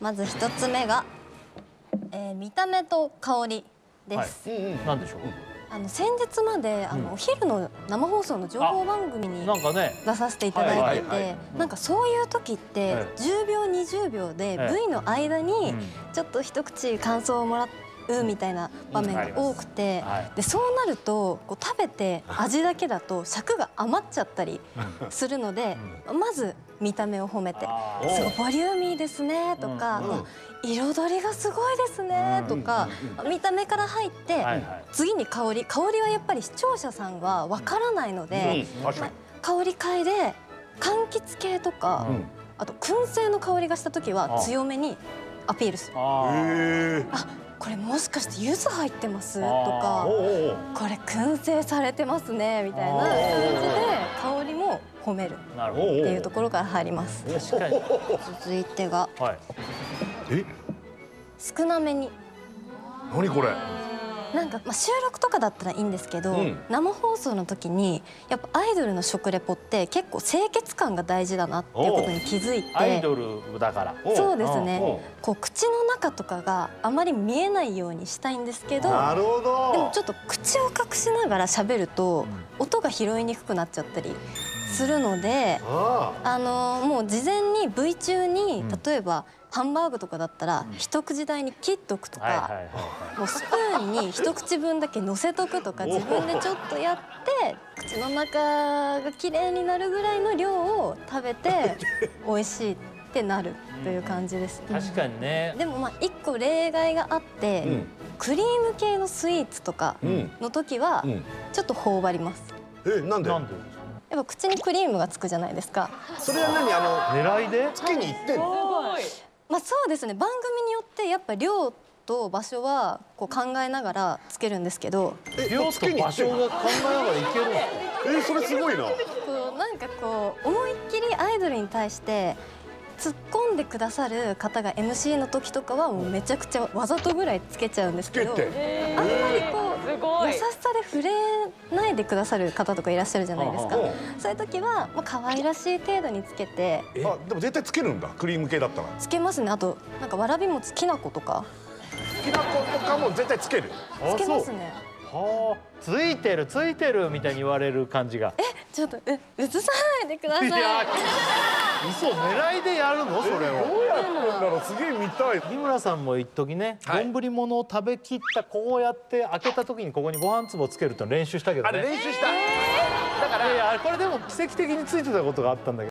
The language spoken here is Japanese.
まず一つ目が、見た目と香りです。 なんでしょう。 先日までお昼の生放送の情報番組に出させていただいてて、なんかそういう時って10秒20秒で V の間にちょっと一口感想をもらうみたいな場面が多くて、でそうなるとこう食べて味だけだと尺が余っちゃったりするので、まず見た目を褒めて「すごいボリューミーですね」とか「彩りがすごいですね」とか見た目から入って、次に香りはやっぱり視聴者さんはわからないので、香り嗅いで柑橘系とかあと燻製の香りがした時は強めにアピールする。あ、これもしかして柚子入ってますとか、これ燻製されてますねみたいな感じで香りも褒めるっていうところから入ります。 確かに。 続いてが、少なめに。 何これ。 なんか収録とかだったらいいんですけど、生放送の時にやっぱアイドルの食レポって結構清潔感が大事だなっていうことに気づいて、 アイドルだから。 そうですね。こう口の中とかがあまり見えないようにしたいんですけど、 なるほど。 でもちょっと口を隠しながら喋ると音が拾いにくくなっちゃったりするので、もう事前に V 中に例えばハンバーグとかだったら一口大に切っとくとか、もうスプーンに一口分だけ乗せとくとか自分でちょっとやって口の中がきれいになるぐらいの量を食べて美味しいってなるという感じです。 確かにね。 でもまあ一個例外があって、クリーム系のスイーツとかの時はちょっと頬張ります。 なんで？ やっぱ口にクリームがつくじゃないですか。 それは何狙いでつけに行ってんの？ まあそうですね。番組によってやっぱ量と場所はこう考えながらつけるんですけど。 量と場所が考えながらいけるんですか？ それすごいな。 なんかこう思いっきりアイドルに対して突っ込んでくださる方が MC の時とかはもうめちゃくちゃわざとぐらいつけちゃうんですけど、あんまりこう優しさで触れないでくださる方とかいらっしゃるじゃないですか。そういう時はまあ可愛らしい程度につけて。 でも絶対つけるんだ、クリーム系だったら。 つけますね。あとなんかわらび餅きな粉とか。 きな粉とかも絶対つける。 つけますね。 はあ、ついてるついてるみたいに言われる感じが。 ちょっと映さないでください。 嘘、狙いでやるのそれを。 どうやってんだろう、すげえ見たい。 日村さんも一時ね、丼物を食べきったこうやって開けた時にここにご飯粒をつけるって練習したけどね。 あれ練習した。 だからこれでも奇跡的についてたことがあったんだけど。